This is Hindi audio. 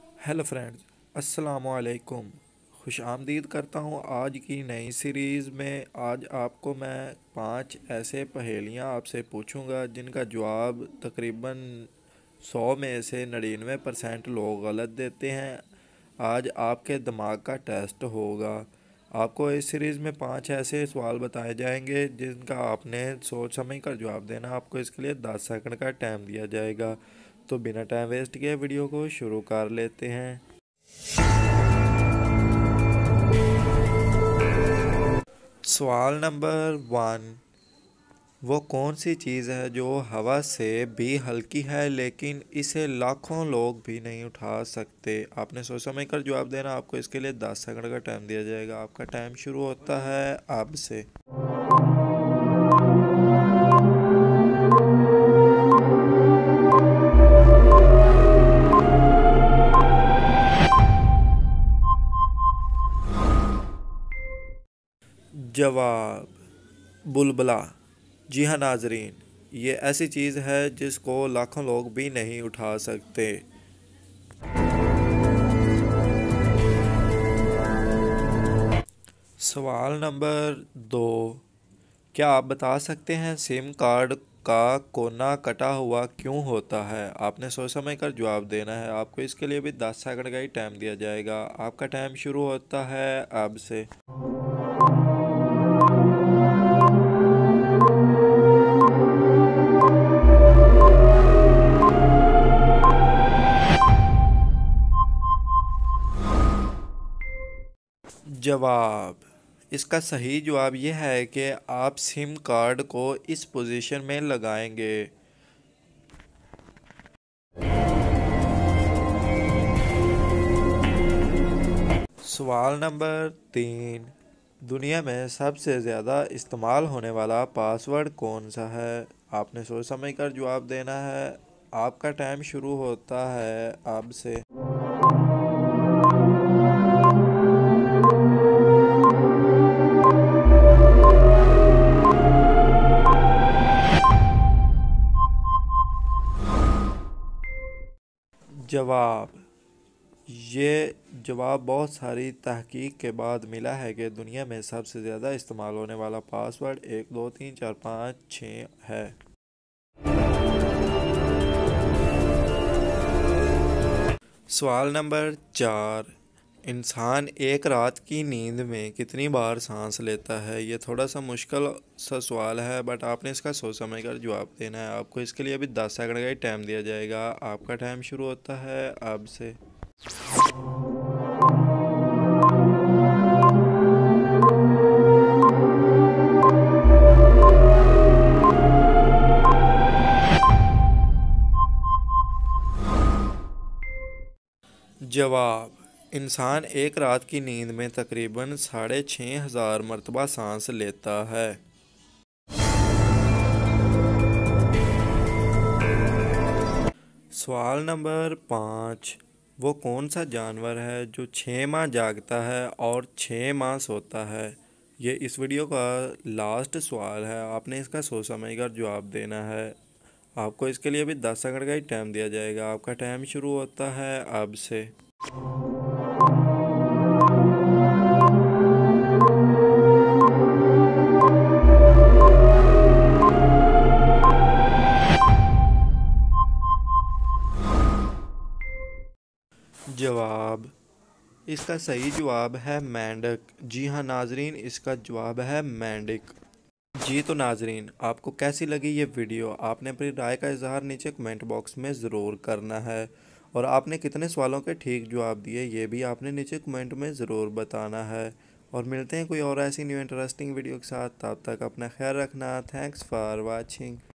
हेलो फ्रेंड्स, अस्सलाम वालेकुम। खुश आमदीद करता हूँ आज की नई सीरीज़ में। आज आपको मैं 5 ऐसे पहेलियाँ आपसे पूछूंगा जिनका जवाब तकरीबन 100 में से 99% लोग गलत देते हैं। आज आपके दिमाग का टेस्ट होगा। आपको इस सीरीज़ में 5 ऐसे सवाल बताए जाएंगे जिनका आपने सोच समझ कर जवाब देना। आपको इसके लिए 10 सेकंड का टाइम दिया जाएगा। तो बिना टाइम वेस्ट किए वीडियो को शुरू कर लेते हैं। सवाल नंबर 1। वो कौन सी चीज़ है जो हवा से भी हल्की है लेकिन इसे लाखों लोग भी नहीं उठा सकते? आपने सोच समझ कर जवाब देना। आपको इसके लिए 10 सेकंड का टाइम दिया जाएगा। आपका टाइम शुरू होता है अब से। जवाब बुलबुला। जी हाँ नाजरीन, ये ऐसी चीज़ है जिसको लाखों लोग भी नहीं उठा सकते। सवाल नंबर 2। क्या आप बता सकते हैं सिम कार्ड का कोना कटा हुआ क्यों होता है? आपने सोच समझ कर जवाब देना है। आपको इसके लिए भी 10 सेकंड का ही टाइम दिया जाएगा। आपका टाइम शुरू होता है अब से। जवाब, इसका सही जवाब यह है कि आप सिम कार्ड को इस पोजीशन में लगाएंगे। सवाल नंबर 3। दुनिया में सबसे ज़्यादा इस्तेमाल होने वाला पासवर्ड कौन सा है? आपने सोच समझ कर जवाब देना है। आपका टाइम शुरू होता है अब से। जवाब, ये जवाब बहुत सारी तहकीक के बाद मिला है कि दुनिया में सबसे ज़्यादा इस्तेमाल होने वाला पासवर्ड 1 2 3 4 5 6 है। सवाल नंबर 4। इंसान एक रात की नींद में कितनी बार सांस लेता है? ये थोड़ा सा मुश्किल सा सवाल है बट आपने इसका सोच समझ कर जवाब देना है। आपको इसके लिए अभी 10 सेकंड का ही टाइम दिया जाएगा। आपका टाइम शुरू होता है अब से। जवाब, इंसान एक रात की नींद में तकरीबन 6500 मरतबा सांस लेता है। सवाल नंबर 5। वो कौन सा जानवर है जो 6 माह जागता है और 6 माह सोता है? ये इस वीडियो का लास्ट सवाल है। आपने इसका सोच समझ कर जवाब देना है। आपको इसके लिए भी 10 सेकंड का ही टाइम दिया जाएगा। आपका टाइम शुरू होता है अब से। जवाब, इसका सही जवाब है मेंढक। जी हाँ नाजरीन, इसका जवाब है मेंढक। जी तो नाजरीन, आपको कैसी लगी ये वीडियो? आपने अपनी राय का इजहार नीचे कमेंट बॉक्स में ज़रूर करना है। और आपने कितने सवालों के ठीक जवाब दिए ये भी आपने नीचे कमेंट में ज़रूर बताना है। और मिलते हैं कोई और ऐसी न्यू इंटरेस्टिंग वीडियो के साथ। तब तक अपना ख्याल रखना। Thanks for watching.